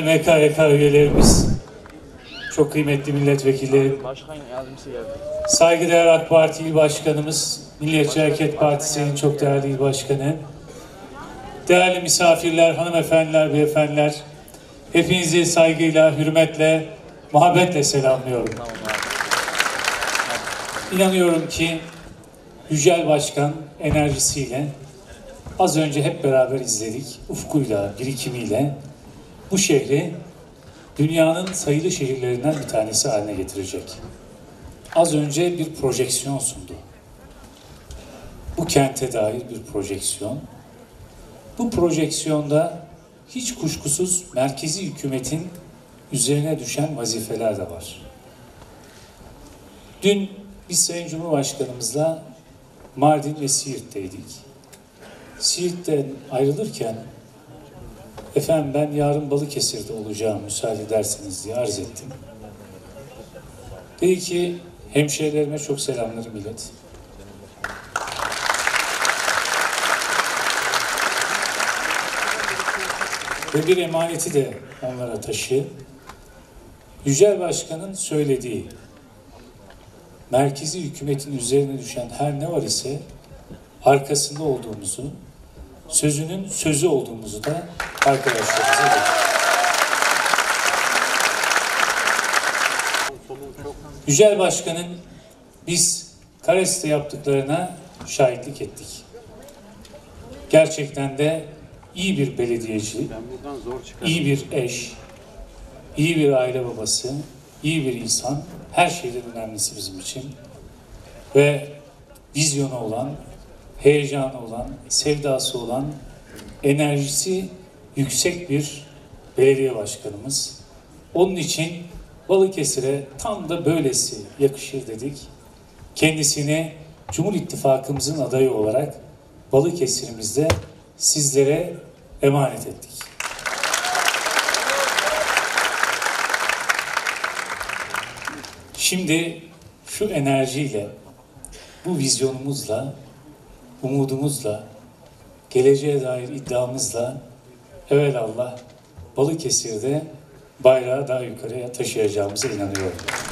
MKYK üyelerimiz, çok kıymetli milletvekillerim, Başkan yardımcısı geldi. saygıdeğer AK Parti İl Başkanımız, Milliyetçi Hareket Partisi'nin çok değerli İl Başkanı, değerli misafirler, hanımefendiler, beyefendiler, hepinizi saygıyla, hürmetle, muhabbetle selamlıyorum. İnanıyorum ki Yücel Başkan enerjisiyle az önce hep beraber izledik, ufkuyla, birikimiyle bu şehri dünyanın sayılı şehirlerinden bir tanesi haline getirecek. Az önce bir projeksiyon sundu. Bu kente dair bir projeksiyon. Bu projeksiyonda hiç kuşkusuz merkezi hükümetin üzerine düşen vazifeler de var. Dün biz Sayın Cumhurbaşkanımızla Mardin ve Siirt'teydik. Siirt'ten ayrılırken efendim ben yarın Balıkesir'de olacağım müsaade ederseniz diye arz ettim. Dedi ki hemşehrilerime çok selamlarım ilet. Ve bir emaneti de onlara taşı. Yücel Başkan'ın söylediği merkezi hükümetin üzerine düşen her ne var ise arkasında olduğumuzu, sözünün sözü olduğumuzu da arkadaşlarımıza belirtiyoruz. Yücel Başkan'ın biz Kares'te yaptıklarına şahitlik ettik. Gerçekten de iyi bir belediyeci, iyi bir eş, iyi bir aile babası, iyi bir insan, her şeyden önemlisi bizim için. Ve vizyonu olan, heyecanı olan, sevdası olan, enerjisi yüksek bir belediye başkanımız. Onun için Balıkesir'e tam da böylesi yakışır dedik. Kendisini Cumhur İttifakımızın adayı olarak Balıkesir'imizde sizlere emanet ettik. Şimdi şu enerjiyle, bu vizyonumuzla, umudumuzla, geleceğe dair iddiamızla evelallah Balıkesir'de bayrağı daha yukarıya taşıyacağımıza inanıyorum.